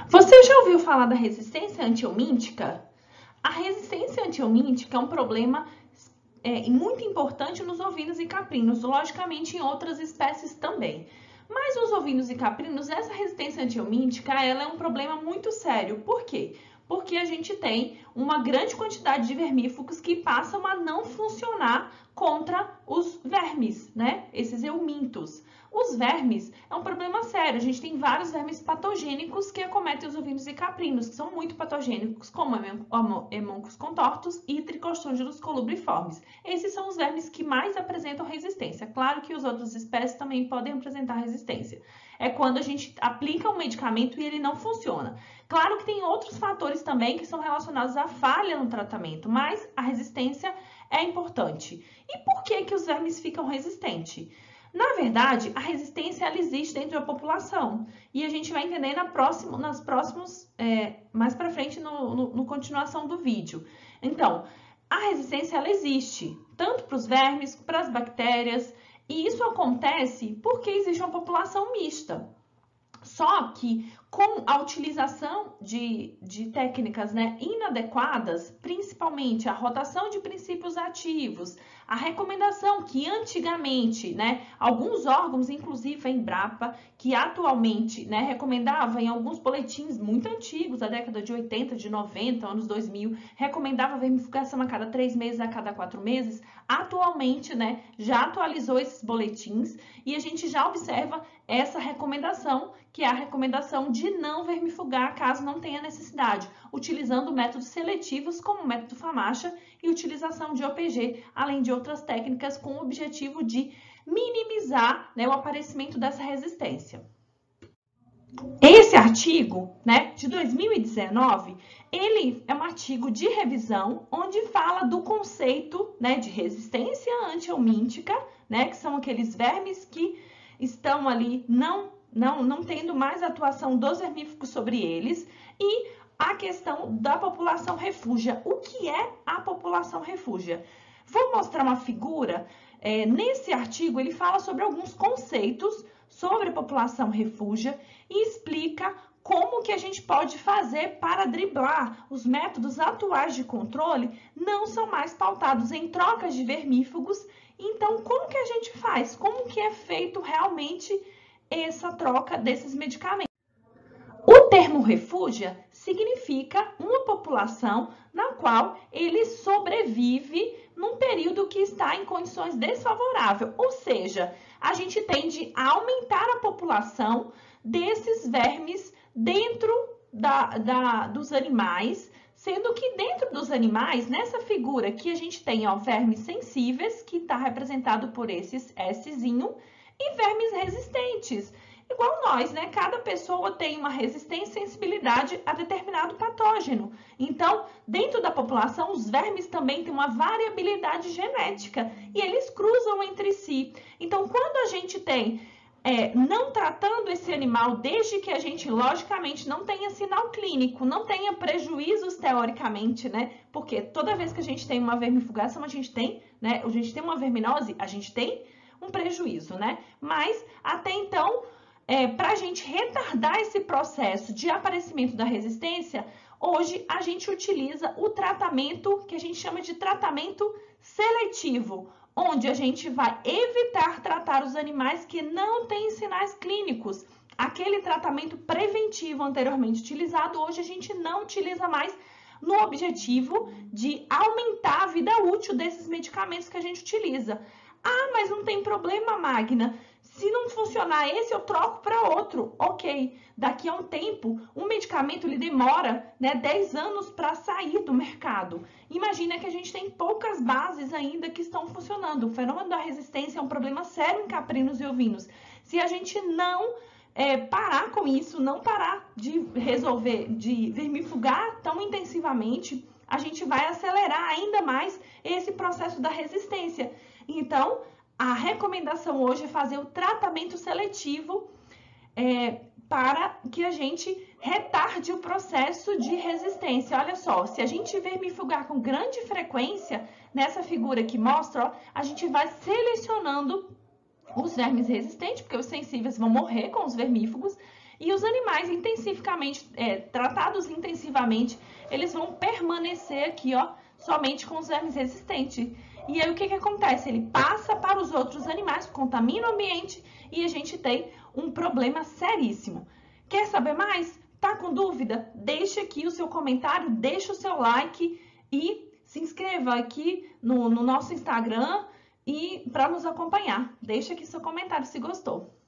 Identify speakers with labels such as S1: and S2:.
S1: Você já ouviu falar da resistência antihelmíntica? A resistência antihelmíntica é um problema muito importante nos ovinos e caprinos, logicamente em outras espécies também. Mas nos ovinos e caprinos, essa resistência antihelmíntica ela é um problema muito sério. Por quê? Porque a gente tem uma grande quantidade de vermífugos que passam a não funcionar contra os vermes, né? Esses eumintos. Os vermes é um problema sério. A gente tem vários vermes patogênicos que acometem os ovinos e caprinos, que são muito patogênicos, como hemoncos contortos e tricostôngilos colubriformes. Esses são os vermes que mais apresentam resistência. Claro que as outras espécies também podem apresentar resistência. É quando a gente aplica um medicamento e ele não funciona. Claro que tem outros fatores também que são relacionados à falha no tratamento, mas a resistência é importante. E por que os vermes ficam resistentes? Na verdade, a resistência ela existe dentro da população e a gente vai entender mais para frente no continuação do vídeo. Então, a resistência ela existe tanto para os vermes, para as bactérias e isso acontece porque existe uma população mista. Só que com a utilização de técnicas inadequadas, principalmente a rotação de princípios ativos, a recomendação que antigamente, alguns órgãos, inclusive a Embrapa, que atualmente recomendava em alguns boletins muito antigos, da década de 80, de 90, anos 2000, recomendava vermifugação a cada 3 meses, a cada 4 meses, atualmente já atualizou esses boletins e a gente já observa essa recomendação, que é a recomendação de não vermifugar caso não tenha necessidade, utilizando métodos seletivos como o método FAMACHA e utilização de OPG, além de outras técnicas com o objetivo de minimizar o aparecimento dessa resistência. Esse artigo, de 2019, ele é um artigo de revisão onde fala do conceito, de resistência antihelmíntica, que são aqueles vermes que estão ali não tendo mais atuação dos vermífugos sobre eles, e a questão da população refúgia. O que é a população refúgia? Vou mostrar uma figura. Nesse artigo, ele fala sobre alguns conceitos sobre a população refúgia e explica como que a gente pode fazer para driblar. Os métodos atuais de controle não são mais pautados em trocas de vermífugos. Então, como que a gente faz? Como que é feito realmente essa troca desses medicamentos? O termo refúgia significa uma população na qual ele sobrevive num período que está em condições desfavoráveis, ou seja, a gente tende a aumentar a população desses vermes dentro dos animais, sendo que dentro dos animais, nessa figura que a gente tem vermes sensíveis, que está representado por esses Szinho, e vermes resistentes. Igual nós, Cada pessoa tem uma resistência e sensibilidade a determinado patógeno. Então, dentro da população, os vermes também têm uma variabilidade genética e eles cruzam entre si. Então, quando a gente tem, não tratando esse animal, desde que a gente, logicamente, não tenha sinal clínico, não tenha prejuízos teoricamente, Porque toda vez que a gente tem uma vermifugação, a gente tem uma verminose, a gente tem um prejuízo, Mas, até então, para a gente retardar esse processo de aparecimento da resistência, hoje a gente utiliza o tratamento que a gente chama de tratamento seletivo, onde a gente vai evitar tratar os animais que não têm sinais clínicos. Aquele tratamento preventivo anteriormente utilizado, hoje a gente não utiliza mais no objetivo de aumentar a vida útil desses medicamentos que a gente utiliza. Ah, mas não tem problema, Magna. Se não funcionar esse, eu troco para outro. Ok, daqui a um tempo, um medicamento ele demora 10 anos para sair do mercado. Imagina que a gente tem poucas bases ainda que estão funcionando. O fenômeno da resistência é um problema sério em caprinos e ovinos. Se a gente não parar com isso, não parar de de vermifugar tão intensivamente, a gente vai acelerar ainda mais esse processo da resistência. Então, a recomendação hoje é fazer o tratamento seletivo para que a gente retarde o processo de resistência. Olha só, se a gente vermifugar com grande frequência, nessa figura que mostra, a gente vai selecionando os vermes resistentes, porque os sensíveis vão morrer com os vermífugos, E os animais tratados intensivamente, eles vão permanecer aqui, ó, somente com os vermes resistentes. E aí o que acontece? Ele passa para os outros animais, contamina o ambiente e a gente tem um problema seríssimo. Quer saber mais? Tá com dúvida? Deixa aqui o seu comentário, deixa o seu like e se inscreva aqui no nosso Instagram e para nos acompanhar. Deixa aqui seu comentário se gostou.